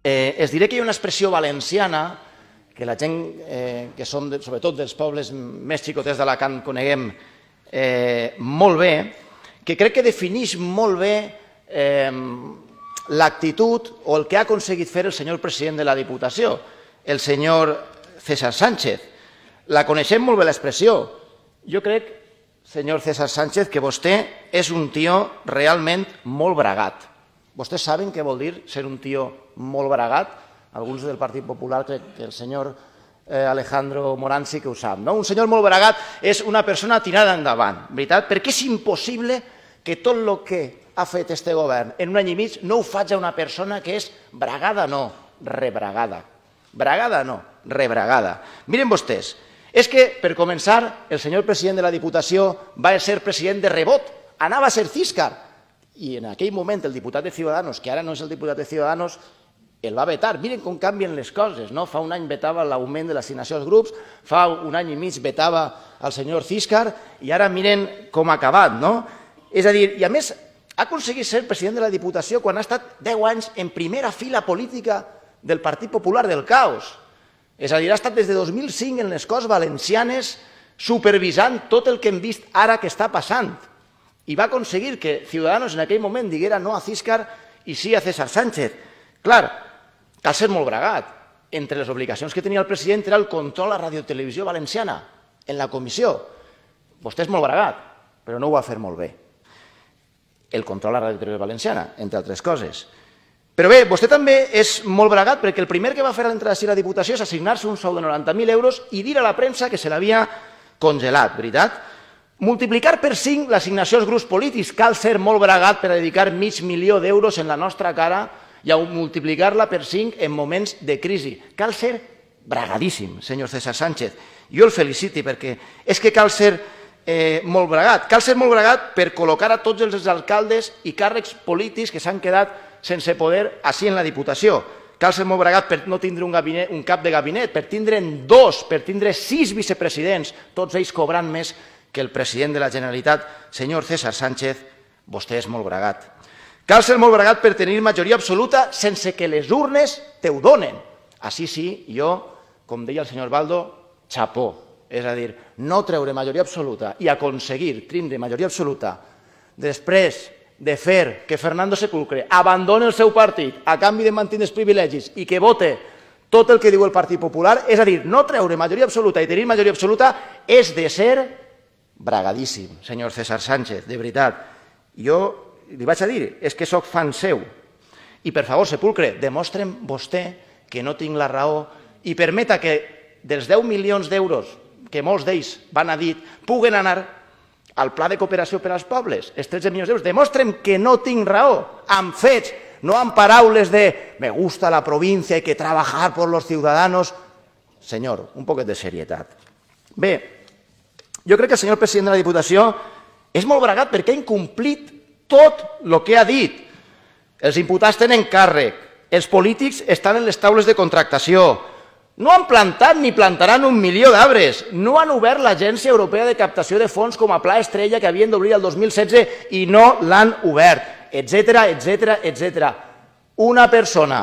Es diré que hi ha una expressió valenciana que la gent que som, sobretot dels pobles més xicotets d'Alacant, coneguem molt bé, que crec que defineix molt bé l'actitud o el que ha aconseguit fer el senyor president de la Diputació, el senyor César Sánchez. La coneixem molt bé l'expressió. Jo crec, senyor César Sánchez, que vostè és un tio realment molt bragat. Vostès saben què vol dir ser un tio molt bragat? Alguns del Partit Popular, crec que el senyor Alejandro Morán sí que ho sap. Un senyor molt bragat és una persona tirada endavant, veritat? Perquè és impossible que tot el que ha fet este govern en un any i mig no ho faci una persona que és bragada, no, rebragada. Bragada, no, rebragada. Miren vostès, és que, per començar, el senyor president de la Diputació va ser president de rebot, anava a ser Císcar, i en aquell moment el diputat de Ciudadanos, que ara no és el diputat de Ciudadanos, el va vetar. Miren com canvien les coses, no? Fa un any vetava l'augment de l'assignació als grups, fa un any i mig vetava el senyor Císcar, i ara miren com ha acabat, no? És a dir, i a més, ha aconseguit ser president de la Diputació quan ha estat 10 anys en primera fila política del Partit Popular del Caos. És a dir, ha estat des de 2005 en les Corts Valencianes supervisant tot el que hem vist ara que està passant. I va aconseguir que Ciudadanos en aquell moment diguera no a Císcar i sí a César Sánchez. Clar, cal ser molt bragat. Entre les obligacions que tenia el president era el control a Radiotelevisió Valenciana, en la comissió. Vostè és molt bragat, però no ho va fer molt bé. El control a Radiotelevisió Valenciana, entre altres coses. Però bé, vostè també és molt bragat perquè el primer que va fer a l'entrada a la Diputació és assignar-se un sou de 90.000 euros i dir a la premsa que se l'havia congelat, veritat? Multiplicar per 5 l'assignació als grups polítics. Cal ser molt bragat per a dedicar $500.000 d'euros en la nostra cara i a multiplicar-la per 5 en moments de crisi. Cal ser bragadíssim, senyor César Sánchez. Jo el felicito perquè és que cal ser molt bragat. Cal ser molt bragat per col·locar a tots els alcaldes i càrrecs polítics que s'han quedat sense poder així en la Diputació. Cal ser molt bragat per no tindre un cap de gabinet, per tindre'n 2, per tindre 6 vicepresidents, tots ells cobrant més que el president de la Generalitat, senyor César Sánchez. Vostè és molt bragat. Cal ser molt bragat per tenir majoria absoluta sense que les urnes te ho donen. Així sí, jo, com deia el senyor Baldo, xapó. És a dir, no treure majoria absoluta i aconseguir tindre majoria absoluta després de fer que Fernando Sepulcre abandoni el seu partit a canvi de mantenir els privilegis i que vote tot el que diu el Partit Popular, és a dir, no treure majoria absoluta i tenir majoria absoluta és de ser bragadíssim, senyor César Sánchez, de veritat. Jo li vaig a dir, és que sóc fan seu. I, per favor, Sepulcre, demostre'm vostè que no tinc la raó i permeta que dels 10 milions d'euros que molts d'ells van a dit puguen anar al Pla de Cooperació per als Pobles, els 13 milions d'euros. Demostre'm que no tinc raó, amb fets, no amb paraules de me gusta la provincia, hay que trabajar por los ciudadanos. Senyor, un poquet de serietat. Bé, jo crec que el senyor president de la Diputació és molt bragat perquè ha incomplit tot el que ha dit. Els imputats tenen càrrec, els polítics estan en les taules de contractació, no han plantat ni plantaran 1 milió d'arbres, no han obert l'Agència Europea de Captació de Fons com a Pla Estrella que havien d'obrir el 2016 i no l'han obert, etcètera, etcètera, etcètera. Una persona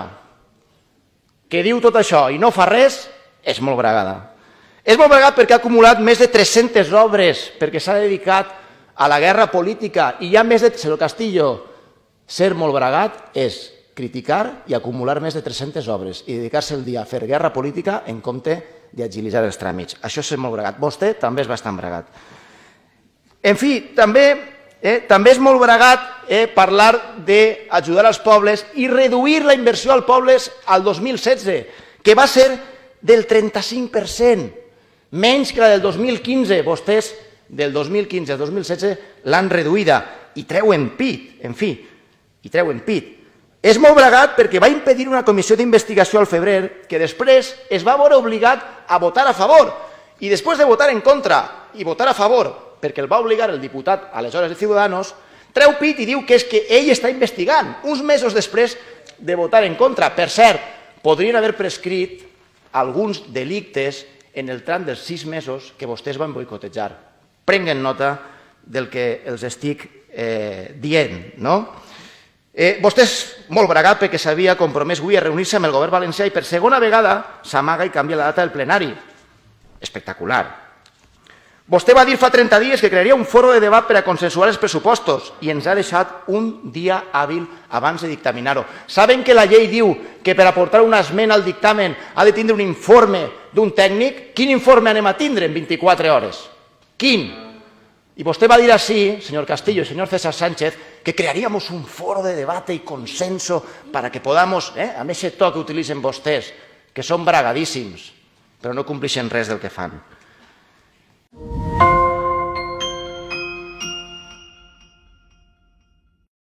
que diu tot això i no fa res és molt bragada. És molt bragat perquè ha acumulat més de 300 obres, perquè s'ha dedicat a la guerra política i hi ha més de... Senyor Castillo, ser molt bragat és criticar i acumular més de 300 obres i dedicar-se el dia a fer guerra política en compte d'agilitzar els tràmits. Això és ser molt bragat. Vostè també és bastant bragat. En fi, també és molt bragat parlar d'ajudar als pobles i reduir la inversió als pobles al 2016, que va ser del 35%, menys que la del 2015. Vostès del 2015 al 2016 l'han reduïda i treuen pit, en fi, i treuen pit. És molt bragat perquè va impedir una comissió d'investigació al febrer que després es va veure obligat a votar a favor. I després de votar en contra i votar a favor, perquè el va obligar el diputat aleshores de Ciudadanos, treu pit i diu que és que ell està investigant, uns mesos després de votar en contra. Per cert, podrien haver prescrit alguns delictes en el tram dels 6 mesos que vostès van boicotejar. Prenguen nota del que els estic dient, no? Vostès molt bragat perquè s'havia compromès avui a reunir-se amb el govern valencià i per segona vegada s'amaga i canvia la data del plenari. Espectacular. Vostè va dir fa 30 dies que crearia un foro de debat per a consensuar els pressupostos i ens ha deixat un dia hàbil abans de dictaminar-ho. Saben que la llei diu que per aportar una esmena al dictamen ha de tindre un informe d'un tècnic? Quin informe anem a tindre en 24 hores? Quin? Y vostè va dir así, señor Castillo y señor César Sánchez, que crearíamos un foro de debate y consenso para que podamos, amb ese to que utilitzen vostès, que són bragadíssims, però no complixen res del que fan.